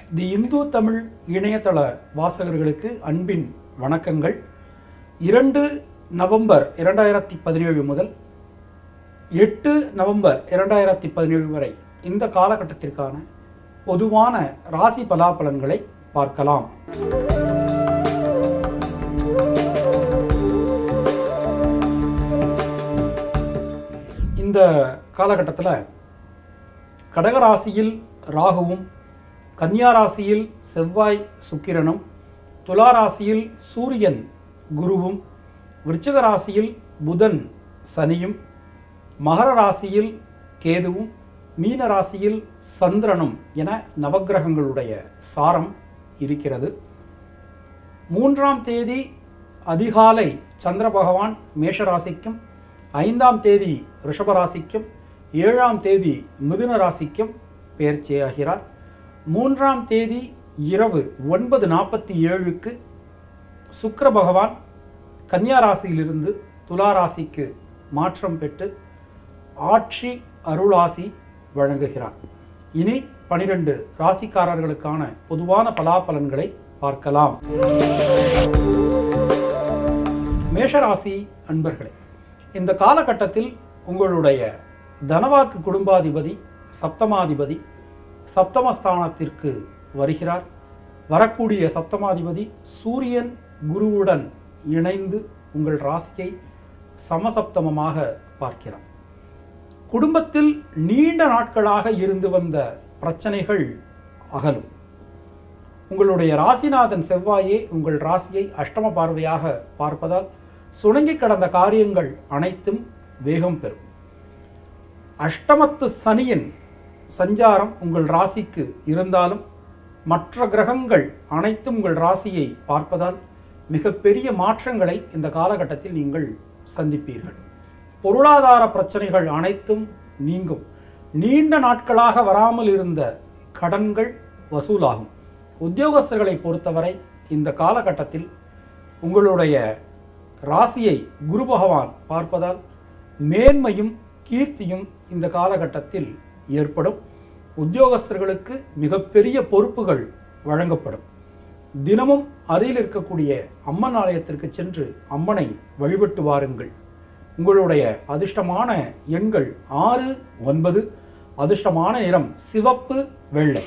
தி இந்து தமிழ் இணையதள வாசகர்களுக்கு அன்பின் வணக்கங்கள். 2 நவம்பர் 2017 முதல் 8 நவம்பர் 2017 வரை இந்த காலகட்டத்திற்கான பொதுவான ராசி பலாபலன்களை பார்க்கலாம். இந்த காலகட்டத்தில் கடகராசியில் ராகுவும், கன்னியா ராசியில் செவ்வாய் சுக்கிரனும், துலா ராசியில் சூரியன் குருவும், விருச்சிக ராசியில் புதன் சனியும், மகர ராசியில் கேதுவும், மீன ராசியில் சந்திரனும் என நவக்கிரகங்களுடைய சாரம் இருக்கிறது. 3ஆம் தேதி அதிகாலை சந்திர பகவான் மேஷ ராசிக்கும், 5ஆம் தேதி ரிஷபராசிக்கும், 7ஆம் தேதி மிதுன ராசிக்கும் பெயர்ச்சியாகிறார். 3ஆம் தேதி இரவு 9:47 சுக்கிர பகவான் கன்னியா ராசியிலிருந்து துலா ராசிக்கு மாற்றம் பெற்று ஆட்சி அருளாசி வழங்குகிறார். இனி 12 ராசிக்காரர்களுக்கான பொதுவான பலாபலன்களை பார்க்கலாம். மேஷராசி அன்பர்களே, இந்த காலகட்டத்தில் உங்களுடைய தனவாக்கு குடும்பாதிபதி சப்தமாதிபதி சப்தமஸ்தானத்திற்கு வருகிறார். வரக்கூடிய சப்தமாதிபதி சூரியன் குருவுடன் இணைந்து உங்கள் ராசியை சமசப்தமமாக பார்க்கிறார். குடும்பத்தில் நீண்ட நாட்களாக இருந்து வந்த பிரச்சனைகள் அகலும். உங்களுடைய ராசிநாதன் செவ்வாயே உங்கள் ராசியை அஷ்டம பார்வையாக பார்ப்பதால் சுணங்கி கடந்த காரியங்கள் அனைத்தும் வேகம் பெறும். அஷ்டமத்து சனியின் சஞ்சாரம் உங்கள் ராசிக்கு இருந்தாலும் மற்ற கிரகங்கள் அனைத்தும் உங்கள் ராசியை பார்ப்பதால் மிகப்பெரிய மாற்றங்களை இந்த காலகட்டத்தில் நீங்கள் சந்திப்பீர்கள். பொருளாதார பிரச்சனைகள் அனைத்தும் நீங்கும். நீண்ட நாட்களாக வராமல் இருந்த கடன்கள் வசூலாகும். உத்தியோகஸ்தர்களை பொறுத்தவரை இந்த காலகட்டத்தில் உங்களுடைய ராசியை குரு பகவான் பார்ப்பதால் மேன்மையும் கீர்த்தியும் இந்த காலகட்டத்தில் ஏற்படும். உத்தியோகஸ்தர்களுக்கு மிகப்பெரிய பொறுப்புகள் வழங்கப்படும். தினமும் அருகில் இருக்கக்கூடிய அம்மன் ஆலயத்திற்கு சென்று அம்மனை வழிபட்டு வாருங்கள். உங்களுடைய அதிர்ஷ்டமான எண்கள் 6, 9. அதிர்ஷ்டமான நிறம் சிவப்பு, வெள்ளை.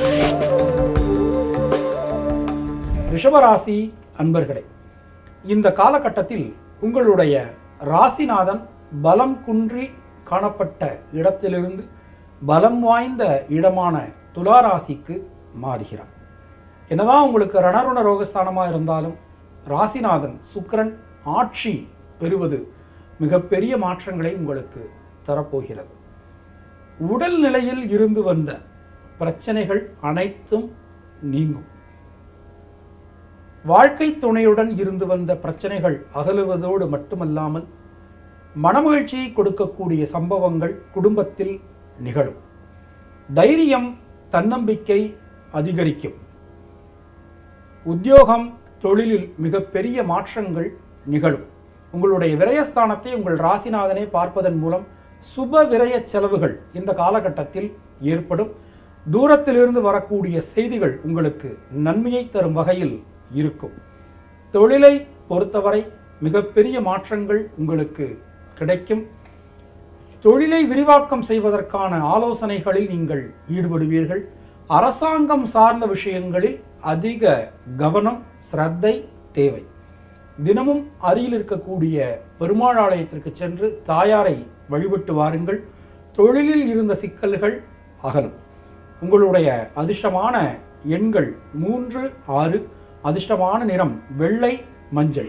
ரிஷபராசி அன்பர்களே, இந்த காலகட்டத்தில் உங்களுடைய ராசிநாதன் பலம் குன்றி காணப்பட்ட இடத்திலிருந்து பலம் வாய்ந்த இடமான துலா ராசிக்கு மாறுகிறார். என்னதான் உங்களுக்கு ரணருண ரோகஸ்தானமாக இருந்தாலும் ராசிநாதன் சுக்கிரன் ஆட்சி பெறுவது மிகப்பெரிய மாற்றங்களை உங்களுக்கு தரப்போகிறது. உடல் நிலையில் இருந்து வந்த பிரச்சனைகள் அனைத்தும் நீங்கும். வாழ்க்கை துணையுடன் இருந்து வந்த பிரச்சனைகள் அகலுவதோடு மட்டுமல்லாமல் மனமகிழ்ச்சியை கொடுக்கக்கூடிய சம்பவங்கள் குடும்பத்தில் நிகழும். தைரியம், தன்னம்பிக்கை அதிகரிக்கும். உத்தியோகம், தொழிலில் மிகப்பெரிய மாற்றங்கள் நிகழும். உங்களுடைய விரயஸ்தானத்தை உங்கள் ராசிநாதனை பார்ப்பதன் மூலம் சுப விரய செலவுகள் இந்த காலகட்டத்தில் ஏற்படும். தூரத்திலிருந்து வரக்கூடிய செய்திகள் உங்களுக்கு நன்மையை தரும் வகையில் இருக்கும். தொழிலை பொறுத்தவரை மிகப்பெரிய மாற்றங்கள் உங்களுக்கு கிடைக்கும். தொழிலை விரிவாக்கம் செய்வதற்கான ஆலோசனைகளில் நீங்கள் ஈடுபடுவீர்கள். அரசாங்கம் சார்ந்த விஷயங்களில் அதிக கவனம், சிரத்தை தேவை. தினமும் அருகில் இருக்கக்கூடிய பெருமாள் ஆலயத்திற்கு சென்று தாயாரை வழிபட்டு வாருங்கள். தொழிலில் இருந்த சிக்கல்கள் அகலும். உங்களுடைய அதிர்ஷ்டமான எண்கள் 3, 6. அதிர்ஷ்டமான நிறம் வெள்ளை, மஞ்சள்.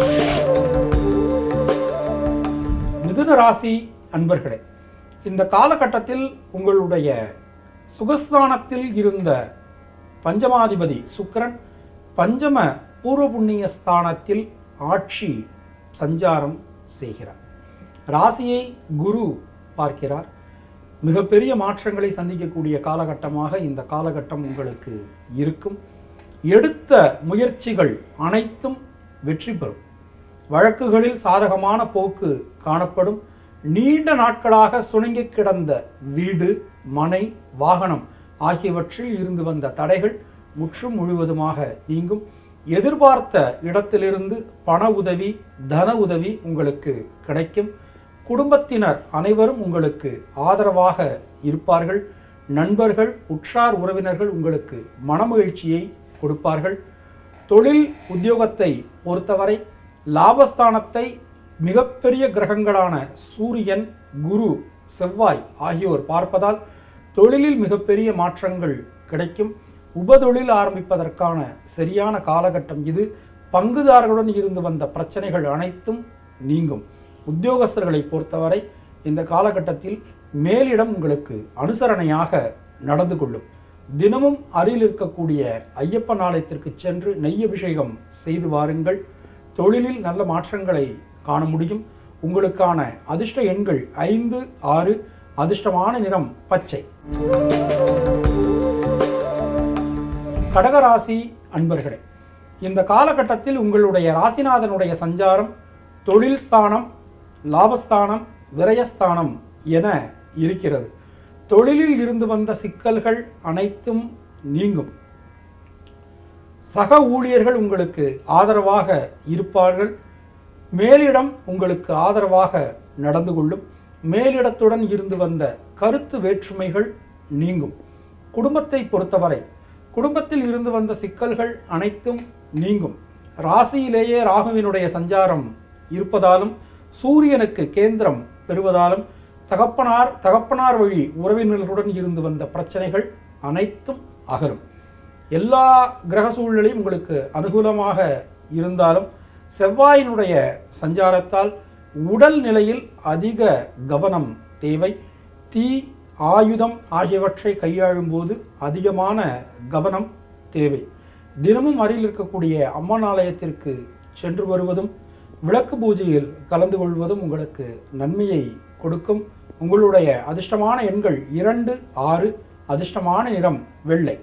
மிதுன ராசி அன்பர்களே, இந்த காலகட்டத்தில் உங்களுடைய சுகஸ்தானத்தில் இருந்த பஞ்சமாதிபதி சுக்கிரன் பஞ்சம பூர்வ புண்ணிய ஸ்தானத்தில் ஆட்சி சஞ்சாரம் செய்கிறார். ராசியை குரு பார்க்கிறார். மிகப்பெரிய மாற்றங்களை சந்திக்கக்கூடிய காலகட்டமாக இந்த காலகட்டம் உங்களுக்கு இருக்கும். எடுத்த முயற்சிகள் அனைத்தும் வெற்றி பெறும். வழக்குகளில் சாதகமான போக்கு காணப்படும். நீண்ட நாட்களாக சுணங்கி கிடந்த வீடு, மனை, வாகனம் ஆகியவற்றில் இருந்து வந்த தடைகள் முற்றும் முழுவதுமாக நீங்கும். எதிர்பார்த்த இடத்திலிருந்து பண உதவி, தன உதவி உங்களுக்கு கிடைக்கும். குடும்பத்தினர் அனைவரும் உங்களுக்கு ஆதரவாக இருப்பார்கள். நண்பர்கள், உற்றார் உறவினர்கள் உங்களுக்கு மனமகிழ்ச்சியை கொடுப்பார்கள். தொழில் உத்தியோகத்தை பொறுத்தவரை லாபஸ்தானத்தை மிகப்பெரிய கிரகங்களான சூரியன், குரு, செவ்வாய் ஆகியோர் பார்ப்பதால் தொழிலில் மிகப்பெரிய மாற்றங்கள் கிடைக்கும். உபதொழில் ஆரம்பிப்பதற்கான சரியான காலகட்டம் இது. பங்குதாரர்களுடன் இருந்து வந்த பிரச்சனைகள் அனைத்தும் நீங்கும். உத்தியோகஸ்தர்களை பொறுத்தவரை இந்த காலகட்டத்தில் மேலிடம் உங்களுக்கு அனுசரணையாக நடந்து கொள்ளும். தினமும் அருகில் இருக்கக்கூடிய ஐயப்பன் ஆலயத்திற்கு சென்று நெய் அபிஷேகம் செய்து வாருங்கள். தொழிலில் நல்ல மாற்றங்களை காண முடியும். உங்களுக்கான அதிர்ஷ்ட எண்கள் 5, 6. அதிர்ஷ்டமான நிறம் பச்சை. கடகராசி அன்பர்களே, இந்த காலகட்டத்தில் உங்களுடைய ராசிநாதனுடைய சஞ்சாரம் தொழில் ஸ்தானம், லாபஸ்தானம், விரயஸ்தானம் என இருக்கிறது. தொழிலில் இருந்து வந்த சிக்கல்கள் அனைத்தும் நீங்கும். சக ஊழியர்கள் உங்களுக்கு ஆதரவாக இருப்பார்கள். மேலிடம் உங்களுக்கு ஆதரவாக நடந்து கொள்ளும். மேலிடத்துடன் இருந்து வந்த கருத்து வேற்றுமைகள் நீங்கும். குடும்பத்தை பொறுத்தவரை குடும்பத்தில் இருந்து வந்த சிக்கல்கள் அனைத்தும் நீங்கும். ராசியிலேயே ராகுவினுடைய சஞ்சாரம் இருப்பதாலும் சூரியனுக்கு கேந்திரம் பெறுவதாலும் தகப்பனார் வழி உறவினர்களுடன் இருந்து வந்த பிரச்சனைகள் அனைத்தும் அகலும். எல்லா கிரக சூழ்நிலையும் உங்களுக்கு அனுகூலமாக இருந்தாலும் செவ்வாயினுடைய சஞ்சாரத்தால் உடல் நிலையில் அதிக கவனம் தேவை. தீ, ஆயுதம் ஆகியவற்றை கையாளும் போது அதிகமான கவனம் தேவை. தினமும் அருகில் இருக்கக்கூடிய அம்மன் ஆலயத்திற்கு சென்று வருவதும் விளக்கு பூஜையில் கலந்து கொள்வதும் உங்களுக்கு நன்மையை கொடுக்கும். உங்களுடைய அதிர்ஷ்டமான எண்கள் 2, 6. அதிர்ஷ்டமான நிறம் வெள்ளை.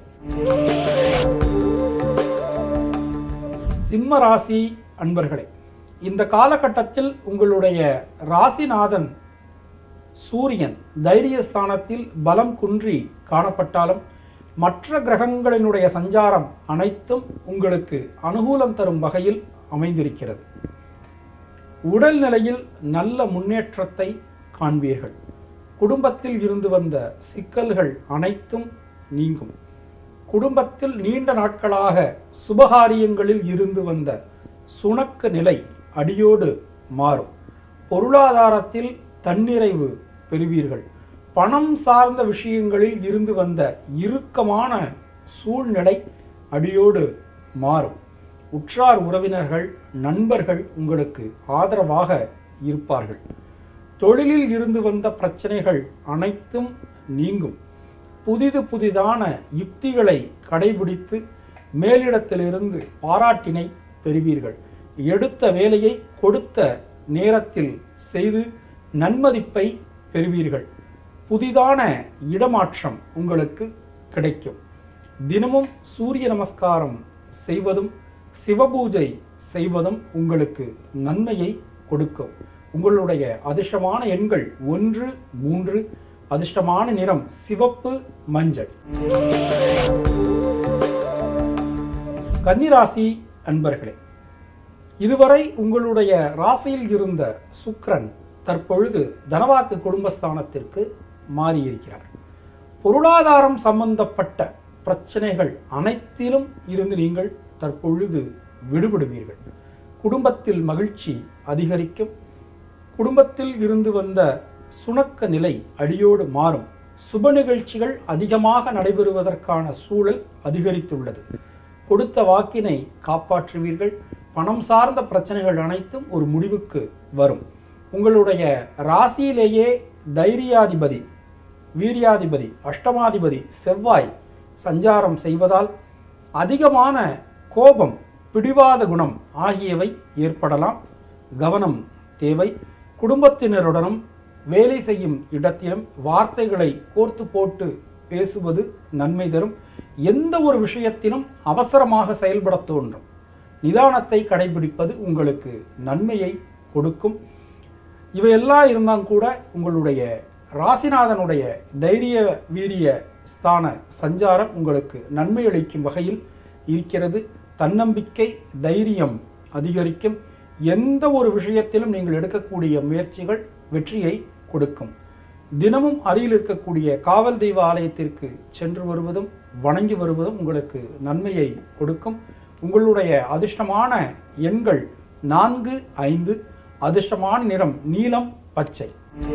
சிம்ம ராசி அன்பர்களே, இந்த காலகட்டத்தில் உங்களுடைய ராசிநாதன் சூரியன் தைரியஸ்தானத்தில் பலம் குன்றி காணப்பட்டாலும் மற்ற கிரகங்களினுடைய சஞ்சாரம் அனைத்தும் உங்களுக்கு அனுகூலம் தரும் வகையில் அமைந்திருக்கிறது. உடல் நிலையில் நல்ல முன்னேற்றத்தை காண்பீர்கள். குடும்பத்தில் இருந்து வந்த சிக்கல்கள் அனைத்தும் நீங்கும். குடும்பத்தில் நீண்ட நாட்களாக சுபகாரியங்களில் இருந்து வந்த சுணக்க நிலை அடியோடு மாறும். பொருளாதாரத்தில் தன்னிறைவு பெறுவீர்கள். பணம் சார்ந்த விஷயங்களில் இருந்து வந்த இறுக்கமான சூழ்நிலை அடியோடு மாறும். உற்றார் உறவினர்கள், நண்பர்கள் உங்களுக்கு ஆதரவாக இருப்பார்கள். தொழிலில் இருந்து வந்த பிரச்சனைகள் அனைத்தும் நீங்கும். புதிதான யுக்திகளை கடைபிடித்து மேலிடத்திலிருந்து பாராட்டினை பெறுவீர்கள். எடுத்த வேலையை கொடுத்த நேரத்தில் செய்து நன்மதிப்பை பெறுவீர்கள். புதிதான இடமாற்றம் உங்களுக்கு கிடைக்கும். தினமும் சூரிய நமஸ்காரம் செய்வதும் சிவபூஜை செய்வதும் உங்களுக்கு நன்மையை கொடுக்கும். உங்களுடைய அதிர்ஷ்டமான எண்கள் 1, 3. அதிர்ஷ்டமான நிறம் சிவப்பு, மஞ்சள். கன்னிராசி அன்பர்களே, இதுவரை உங்களுடைய ராசியில் இருந்த சுக்கிரன் தற்பொழுது தனவாக்கு குடும்பஸ்தானத்திற்கு மாறியிருக்கிறார். பொருளாதாரம் சம்பந்தப்பட்ட பிரச்சனைகள் அனைத்திலும் இருந்து நீங்கள் தற்பொழுது விடுபடுவீர்கள். குடும்பத்தில் மகிழ்ச்சி அதிகரிக்கும். குடும்பத்தில் இருந்து வந்த சுணக்க நிலை அடியோடு மாறும். சுப நிகழ்ச்சிகள் அதிகமாக நடைபெறுவதற்கான சூழல் அதிகரித்துள்ளது. கொடுத்த வாக்கினை காப்பாற்றுவீர்கள். பணம் சார்ந்த பிரச்சனைகள் அனைத்தும் ஒரு முடிவுக்கு வரும். உங்களுடைய ராசியிலேயே தைரியாதிபதி, வீரியாதிபதி, அஷ்டமாதிபதி செவ்வாய் சஞ்சாரம் செய்வதால் அதிகமான கோபம், பிடிவாத குணம் ஆகியவை ஏற்படலாம். கவனம் தேவை. குடும்பத்தினருடனும் வேலை செய்யும் இடத்திலும் வார்த்தைகளை கோர்த்து போட்டு பேசுவது நன்மை தரும். எந்த ஒரு விஷயத்திலும் அவசரமாக செயல்பட தோன்றும். நிதானத்தை கடைபிடிப்பது உங்களுக்கு நன்மையை கொடுக்கும். இவையெல்லாம் இருந்தால் கூட உங்களுடைய ராசிநாதனுடைய தைரிய வீரிய ஸ்தான சஞ்சாரம் உங்களுக்கு நன்மை அளிக்கும் வகையில் இருக்கிறது. தன்னம்பிக்கை தைரியம் அதிகரிக்கும். எந்த ஒரு விஷயத்திலும் நீங்கள் எடுக்கக்கூடிய முயற்சிகள் வெற்றியை கொடுக்கும். தினமும் அருகில் இருக்கக்கூடிய காவல் தெய்வ ஆலயத்திற்கு சென்று வருவதும் வணங்கி வருவதும் உங்களுக்கு நன்மையை கொடுக்கும். உங்களுடைய அதிர்ஷ்டமான எண்கள் 4, 5. அதிர்ஷ்டமான நிறம் நீலம், பச்சை.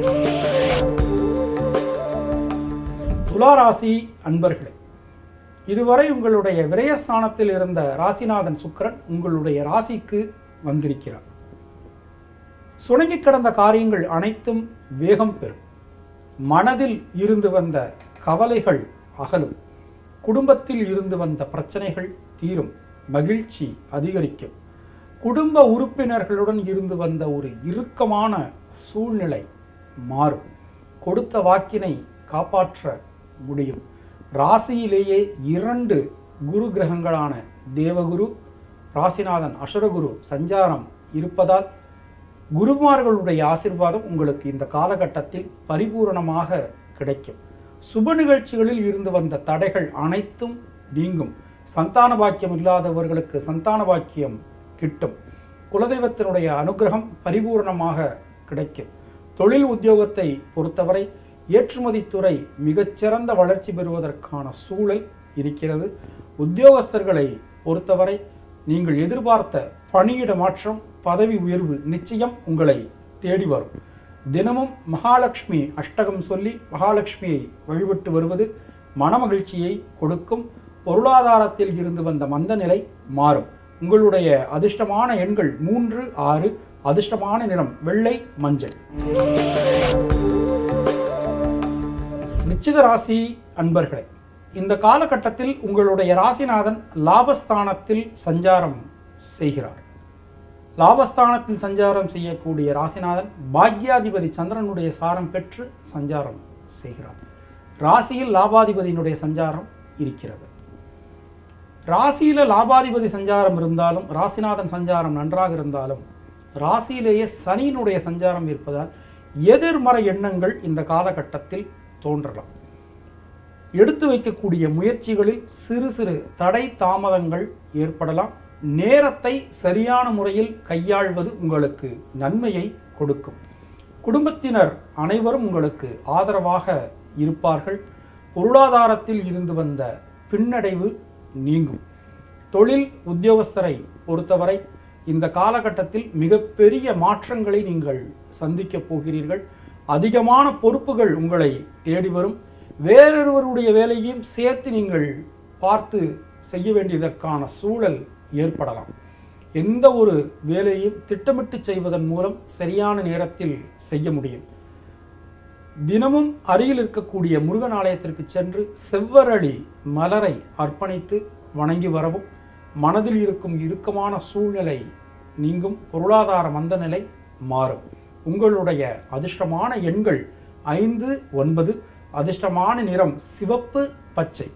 துலா ராசி அன்பர்களே, இதுவரை உங்களுடைய விரயஸ்தானத்தில் இருந்த ராசிநாதன் சுக்கிரன் உங்களுடைய ராசிக்கு வந்திருக்கிறார். சுணங்கி கிடந்த காரியங்கள் அனைத்தும் வேகம் பெறும். மனதில் இருந்து வந்த கவலைகள் அகலும். குடும்பத்தில் இருந்து வந்த பிரச்சனைகள் தீரும். மகிழ்ச்சி அதிகரிக்கும். குடும்ப உறுப்பினர்களுடன் இருந்து வந்த ஒரு இறுக்கமான சூழ்நிலை மாறும். கொடுத்த வாக்கினை காப்பாற்ற முடியும். ராசியிலேயே 2 குரு கிரகங்களான தேவகுரு, ராசிநாதன் அசுரகுரு சஞ்சாரம் இருப்பதால் குருமார்களுடைய ஆசீர்வாதம் உங்களுக்கு இந்த காலகட்டத்தில் பரிபூரணமாக கிடைக்கும். சுப நிகழ்ச்சிகளில் இருந்து வந்த தடைகள் அனைத்தும் நீங்கும். சந்தான பாக்கியம் இல்லாதவர்களுக்கு சந்தான பாக்கியம் கிட்டும். குலதெய்வத்தினுடைய அனுகிரகம் பரிபூரணமாக கிடைக்கும். தொழில் உத்தியோகத்தை பொறுத்தவரை ஏற்றுமதி துறை மிகச்சிறந்த வளர்ச்சி பெறுவதற்கான சூழல் இருக்கிறது. உத்தியோகஸ்தர்களை பொறுத்தவரை நீங்கள் எதிர்பார்த்த பணியிட மாற்றம், பதவி உயர்வு நிச்சயம் உங்களை தேடி வரும். தினமும் மகாலட்சுமி அஷ்டகம் சொல்லி மகாலட்சுமியை வழிபட்டு வருவது மனமகிழ்ச்சியை கொடுக்கும். பொருளாதாரத்தில் இருந்து வந்த மந்த நிலை மாறும். உங்களுடைய அதிர்ஷ்டமான எண்கள் 3, 6. அதிர்ஷ்டமான நிறம் வெள்ளை, மஞ்சள். விருச்சிக ராசி அன்பர்களே, இந்த காலகட்டத்தில் உங்களுடைய ராசிநாதன் லாபஸ்தானத்தில் சஞ்சாரம் செய்கிறார். லாபஸ்தானத்தில் சஞ்சாரம் செய்யக்கூடிய ராசிநாதன் பாக்யாதிபதி சந்திரனுடைய சாரம் பெற்று சஞ்சாரம் செய்கிறார். ராசியில் லாபாதிபதியினுடைய சஞ்சாரம் இருக்கிறது. ராசியில லாபாதிபதி சஞ்சாரம் இருந்தாலும், ராசிநாதன் சஞ்சாரம் நன்றாக இருந்தாலும், ராசியிலேயே சனியினுடைய சஞ்சாரம் இருப்பதால் எதிர்மறை எண்ணங்கள் இந்த காலகட்டத்தில் தோன்றலாம். எடுத்து வைக்கக்கூடிய முயற்சிகளில் சிறு சிறு தடை தாமதங்கள் ஏற்படலாம். நேரத்தை சரியான முறையில் கையாள்வது உங்களுக்கு நன்மையை கொடுக்கும். குடும்பத்தினர் அனைவரும் உங்களுக்கு ஆதரவாக இருப்பார்கள். பொருளாதாரத்தில் இருந்து வந்த பின்னடைவு நீங்கும். தொழில் உத்தியோகஸ்தரை பொறுத்தவரை இந்த காலகட்டத்தில் மிகப்பெரிய மாற்றங்களை நீங்கள் சந்திக்கப் போகிறீர்கள். அதிகமான பொறுப்புகள் உங்களை தேடி வரும். வேறொருவருடைய வேலையையும் சேர்த்து நீங்கள் பார்த்து செய்ய வேண்டியதற்கான சூழல் ஏற்படலாம். எந்த ஒரு வேலையும் திட்டமிட்டு செய்வதன் மூலம் சரியான நேரத்தில் செய்ய முடியும். தினமும் அருகில் இருக்கக்கூடிய முருகன் ஆலயத்திற்கு சென்று செவ்வரளி மலரை அர்ப்பணித்து வணங்கி வரவும் மனதில் இருக்கும் இறுக்கமான சூழ்நிலை நீங்கும். பொருளாதார மந்த நிலை மாறும். உங்களுடைய அதிர்ஷ்டமான எண்கள் 5, 9. அதிர்ஷ்டமான நிறம் சிவப்பு, பச்சை.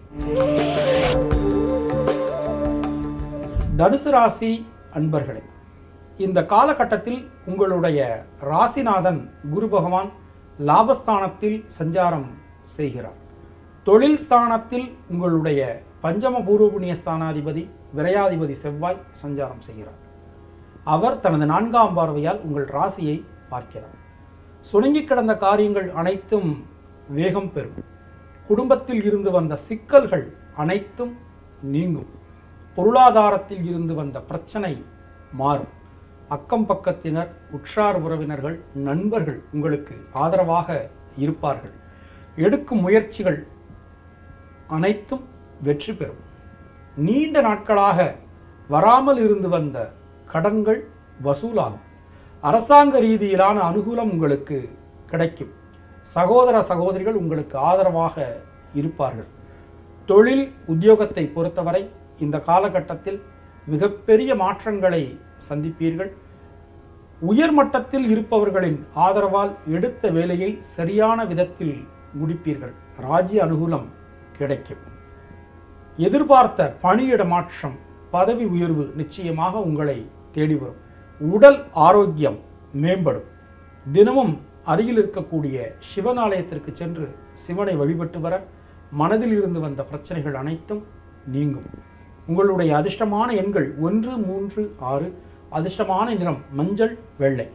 தனுசு ராசி அன்பர்களே, இந்த காலகட்டத்தில் உங்களுடைய ராசிநாதன் குரு பகவான் லாபஸ்தானத்தில் சஞ்சாரம் செய்கிறார். தொழில் ஸ்தானத்தில் உங்களுடைய பஞ்சம பூர்வ புண்ணிய ஸ்தானாதிபதி விரையாதிபதி செவ்வாய் சஞ்சாரம் செய்கிறார். அவர் தனது 4ஆம் பார்வையால் உங்கள் ராசியை பார்க்கிறார். சுணங்கி கிடந்த காரியங்கள் அனைத்தும் வேகம் பெறும். குடும்பத்தில் இருந்து வந்த சிக்கல்கள் அனைத்தும் நீங்கும். பொருளாதாரத்தில் இருந்து வந்த பிரச்சனை மாறும். அக்கம் பக்கத்தினர், உற்றார் உறவினர்கள், நண்பர்கள் உங்களுக்கு ஆதரவாக இருப்பார்கள். எடுக்கும் முயற்சிகள் அனைத்தும் வெற்றி பெறும். நீண்ட நாட்களாக வராமல் இருந்து வந்த கடன்கள் வசூலாகும். அரசாங்க ரீதியிலான அனுகூலம் உங்களுக்கு கிடைக்கும். சகோதர சகோதரிகள் உங்களுக்கு ஆதரவாக இருப்பார்கள். தொழில் உத்தியோகத்தை பொறுத்தவரை இந்த காலகட்டத்தில் மிகப்பெரிய மாற்றங்களை சந்திப்பீர்கள். உயர்மட்டத்தில் இருப்பவர்களின் ஆதரவால் எடுத்த வேலையை சரியான விதத்தில் முடிப்பீர்கள். ராஜ்ய அனுகூலம் கிடைக்கும். எதிர்பார்த்த பணியிட மாற்றம், பதவி உயர்வு நிச்சயமாக உங்களை தேடி வரும். உடல் ஆரோக்கியம் மேம்படும். தினமும் அருகில் இருக்கக்கூடிய சிவன் ஆலயத்திற்கு சென்று சிவனை வழிபட்டு வர மனதில் இருந்து வந்த பிரச்சனைகள் அனைத்தும் நீங்கும். உங்களுடைய அதிர்ஷ்டமான எண்கள் 1, 3, 6. அதிர்ஷ்டமான நிறம் மஞ்சள், வெள்ளை.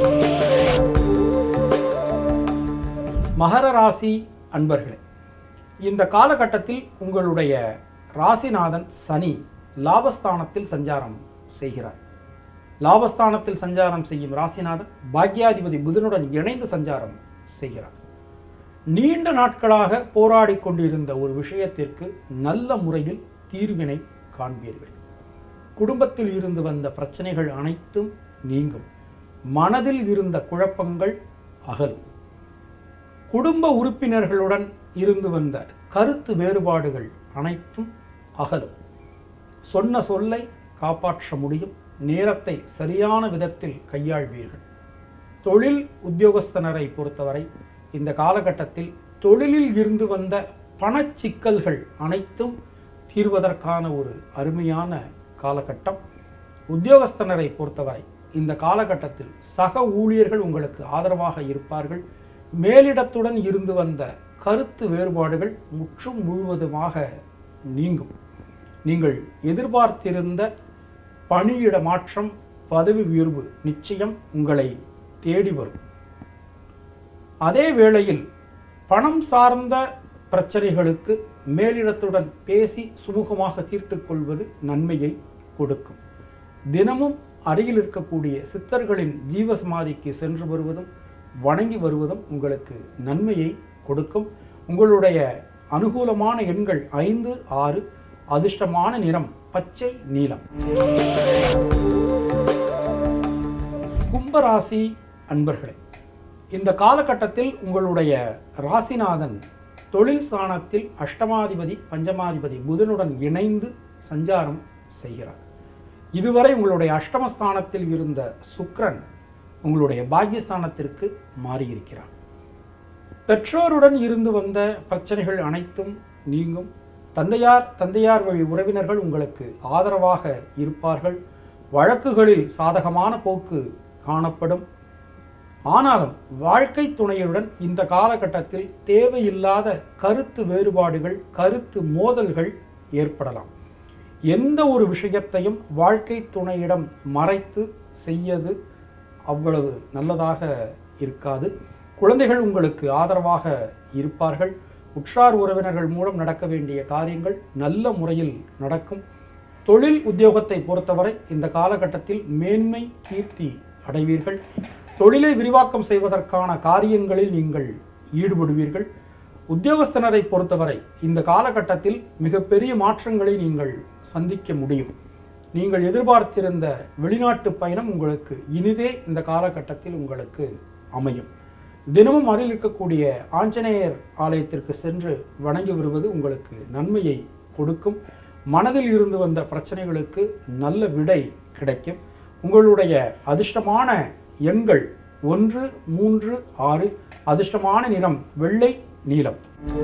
மகர ராசி அன்பர்களே, இந்த காலகட்டத்தில் உங்களுடைய ராசிநாதன் சனி லாபஸ்தானத்தில் சஞ்சாரம் செய்கிறார். லாபஸ்தானத்தில் சஞ்சாரம் செய்யும் ராசிநாதன் பாக்யாதிபதி புதனுடன் இணைந்து சஞ்சாரம் செய்கிறார். நீண்ட நாட்களாக போராடி கொண்டிருந்த ஒரு விஷயத்திற்கு நல்ல முறையில் தீர்வினை காண்பீர்கள். குடும்பத்தில் இருந்து வந்த பிரச்சனைகள் அனைத்தும் நீங்கும். மனதில் இருந்த குழப்பங்கள் அகலும். குடும்ப உறுப்பினர்களுடன் இருந்து வந்த கருத்து வேறுபாடுகள் அனைத்தும் அகலும். சொன்ன சொல்லை காப்பாற்ற முடியும். நேரத்தை சரியான விதத்தில் கையாள்வீர்கள். தொழில் உத்தியோகஸ்தனரை பொறுத்தவரை இந்த காலகட்டத்தில் தொழிலில் இருந்து வந்த பணச்சிக்கல்கள் அனைத்தும் தீர்வதற்கான ஒரு அருமையான காலகட்டம். உத்தியோகஸ்தனரை பொறுத்தவரை இந்த காலகட்டத்தில் சக ஊழியர்கள் உங்களுக்கு ஆதரவாக இருப்பார்கள். மேலிடத்துடன் இருந்து வந்த கருத்து வேறுபாடுகள் முற்றும் முழுவதுமாக நீங்கும். நீங்கள் எதிர்பார்த்திருந்த பணியிட மாற்றம், பதவி உயர்வு நிச்சயம் உங்களை தேடி வரும். அதே வேளையில் பணம் சார்ந்த பிரச்சனைகளுக்கு மேலிடத்துடன் பேசி சுமூகமாக தீர்த்து கொள்வது நன்மையை கொடுக்கும். தினமும் அருகில் இருக்கக்கூடிய சித்தர்களின் ஜீவசமாதிக்கு சென்று வருவதும் வணங்கி வருவதும் உங்களுக்கு நன்மையை கொடுக்கும். உங்களுடைய அனுகூலமான எண்கள் 5, 6. அதிர்ஷ்டமான நிறம் பச்சை, நீலம். கும்பராசி அன்பர்களே, இந்த காலகட்டத்தில் உங்களுடைய ராசிநாதன் தொழில் ஸ்தானத்தில் அஷ்டமாதிபதி பஞ்சமாதிபதி புதனுடன் இணைந்து சஞ்சாரம் செய்கிறார். இதுவரை உங்களுடைய அஷ்டமஸ்தானத்தில் இருந்த சுக்கிரன் உங்களுடைய பாக்கியஸ்தானத்திற்கு மாறியிருக்கிறார். பெற்றோருடன் இருந்து வந்த பிரச்சனைகள் அனைத்தும் நீங்கும். தந்தையார் வழி உறவினர்கள் உங்களுக்கு ஆதரவாக இருப்பார்கள். வழக்குகளில் சாதகமான போக்கு காணப்படும். ஆனாலும் வாழ்க்கை துணையுடன் இந்த காலகட்டத்தில் தேவையில்லாத கருத்து வேறுபாடுகள், கருத்து மோதல்கள் ஏற்படலாம். எந்த ஒரு விஷயத்தையும் வாழ்க்கை துணையிடம் மறைத்து செய்யது அவ்வளவு நல்லதாக இருக்காது. குழந்தைகள் உங்களுக்கு ஆதரவாக இருப்பார்கள். உற்றார் உறவினர்கள் மூலம் நடக்க வேண்டிய காரியங்கள் நல்ல முறையில் நடக்கும். தொழில் உத்தியோகத்தை பொறுத்தவரை இந்த காலகட்டத்தில் மேன்மை, கீர்த்தி அடைவீர்கள். தொழிலை விரிவாக்கம் செய்வதற்கான காரியங்களில் நீங்கள் ஈடுபடுவீர்கள். உத்தியோகஸ்தனரை பொறுத்தவரை இந்த காலகட்டத்தில் மிகப்பெரிய மாற்றங்களை நீங்கள் சந்திக்க முடியும். நீங்கள் எதிர்பார்த்திருந்த வெளிநாட்டு பயணம் உங்களுக்கு இனிதே இந்த காலகட்டத்தில் உங்களுக்கு அமையும். தினமும் அருகில் இருக்கக்கூடிய ஆஞ்சநேயர் ஆலயத்திற்கு சென்று வணங்கி வருவது உங்களுக்கு நன்மையை கொடுக்கும். மனதில் இருந்து வந்த பிரச்சனைகளுக்கு நல்ல விடை கிடைக்கும். உங்களுடைய அதிர்ஷ்டமான எண்கள் 1, 3, 6. அதிர்ஷ்டமான நிறம் வெள்ளை, நீலம்.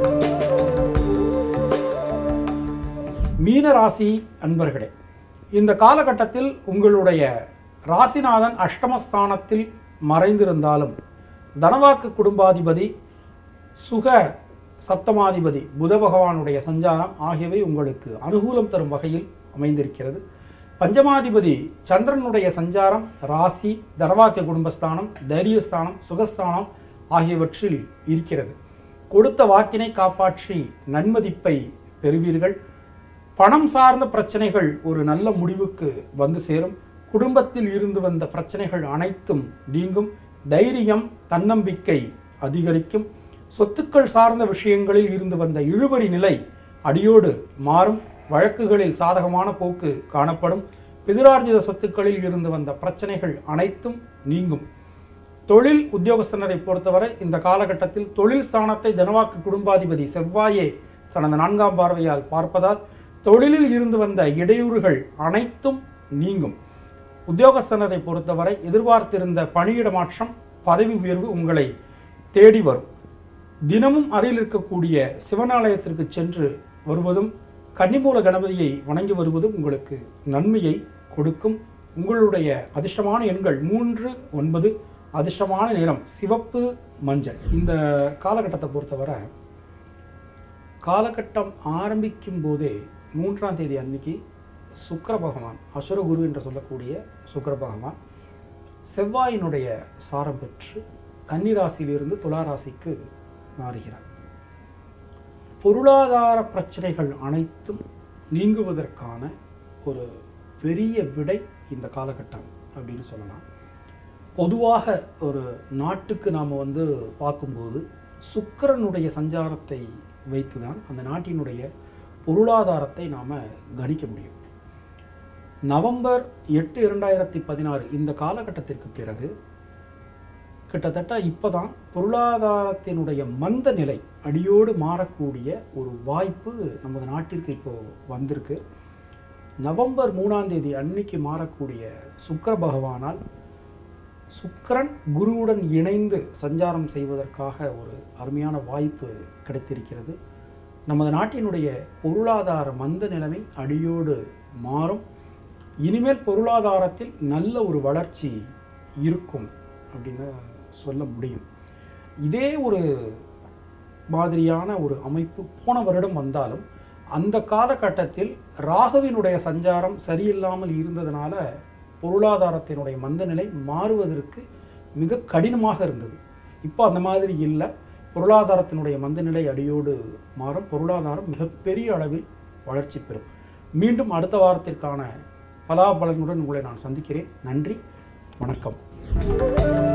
மீன ராசி அன்பர்களே, இந்த காலகட்டத்தில் உங்களுடைய ராசிநாதன் அஷ்டமஸ்தானத்தில் மறைந்திருந்தாலும் தனவாக்கு குடும்பாதிபதி, சுக சப்தமாதிபதி புத பகவானுடைய சஞ்சாரம் ஆகியவை உங்களுக்கு அனுகூலம் தரும் வகையில் அமைந்திருக்கிறது. பஞ்சமாதிபதி சந்திரனுடைய சஞ்சாரம் ராசி, தனவாக்கு குடும்பஸ்தானம், தைரியஸ்தானம், சுகஸ்தானம் ஆகியவற்றில் இருக்கிறது. கொடுத்த வாக்கினை காப்பாற்றி நன்மதிப்பை பெறுவீர்கள். பணம் சார்ந்த பிரச்சனைகள் ஒரு நல்ல முடிவுக்கு வந்து சேரும். குடும்பத்தில் இருந்து வந்த பிரச்சனைகள் அனைத்தும் நீங்கும். தைரியம், தன்னம்பிக்கை அதிகரிக்கும். சொத்துக்கள் சார்ந்த விஷயங்களில் இருந்து வந்த இழுபறி நிலை அடியோடு மாறும். வழக்குகளில் சாதகமான போக்கு காணப்படும். பிதிரார்ஜித சொத்துக்களில் இருந்து வந்த பிரச்சனைகள் அனைத்தும் நீங்கும். தொழில் உத்தியோகஸ்தனரை பொறுத்தவரை இந்த காலகட்டத்தில் தொழில் ஸ்தானத்தை தனவாக்கு குடும்பாதிபதி செவ்வாயே தனது 4ஆம் பார்வையால் பார்ப்பதால் தொழிலில் இருந்து வந்த இடையூறுகள் அனைத்தும் நீங்கும். உத்தியோகஸ்தனரை பொறுத்தவரை எதிர்பார்த்திருந்த பணியிட மாற்றம், பதவி உயர்வு உங்களை தேடி வரும். தினமும் அருகில் இருக்கக்கூடிய சிவனாலயத்திற்கு சென்று வருவதும் கன்னிமூல கணபதியை வணங்கி வருவதும் உங்களுக்கு நன்மையை கொடுக்கும். உங்களுடைய அதிர்ஷ்டமான எண்கள் 3, 9. அதிர்ஷ்டமான நிறம் சிவப்பு, மஞ்சள். இந்த காலகட்டத்தை பொறுத்தவரை காலகட்டம் ஆரம்பிக்கும் போதே 3ஆம் தேதி அன்னைக்கு சுக்கிர பகவான், அசுரகுரு என்று சொல்லக்கூடிய சுக்கிர பகவான் செவ்வாயினுடைய சாரம் பெற்று கன்னிராசியிலிருந்து துளாராசிக்கு மாறுகிறார். பொருளாதார பிரச்சனைகள் அனைத்தும் நீங்குவதற்கான ஒரு பெரிய விடை இந்த காலகட்டம் அப்படின்னு சொல்லலாம். பொதுவாக ஒரு நாட்டுக்கு நாம் பார்க்கும்போது சுக்கிரனுடைய சஞ்சாரத்தை வைத்து தான் அந்த நாட்டினுடைய பொருளாதாரத்தை நாம் கணிக்க முடியும். நவம்பர் 8, 2016 இந்த காலகட்டத்திற்கு பிறகு கிட்டத்தட்ட இப்போ தான் பொருளாதாரத்தினுடைய மந்த நிலை அடியோடு மாறக்கூடிய ஒரு வாய்ப்பு நமது நாட்டிற்கு இப்போது வந்திருக்கு. நவம்பர் 3ஆம் தேதி அன்னைக்கு மாறக்கூடிய சுக்கிர பகவானால் சுக்கிரன் குருவுடன் இணைந்து சஞ்சாரம் செய்வதற்காக ஒரு அருமையான வாய்ப்பு கிடைத்திருக்கிறது. நமது நாட்டினுடைய பொருளாதார மந்த நிலைமை அடியோடு மாறும். இனிமேல் பொருளாதாரத்தில் நல்ல ஒரு வளர்ச்சி இருக்கும் அப்படின்னு சொல்ல முடியும். இதே ஒரு மாதிரியான ஒரு அமைப்பு போன வருடம் வந்தாலும் அந்த காலகட்டத்தில் ராகுவினுடைய சஞ்சாரம் சரியில்லாமல் இருந்ததுனால பொருளாதாரத்தினுடைய மந்தநிலை மாறுவதற்கு மிக கடினமாக இருந்தது. இப்போ அந்த மாதிரி இல்லை. பொருளாதாரத்தினுடைய மந்தநிலை அடியோடு மாறும். பொருளாதாரம் மிகப்பெரிய அளவில் வளர்ச்சி பெறும். மீண்டும் அடுத்த வாரத்திற்கான பலாபலனுடன் உங்களை நான் சந்திக்கிறேன். நன்றி, வணக்கம்.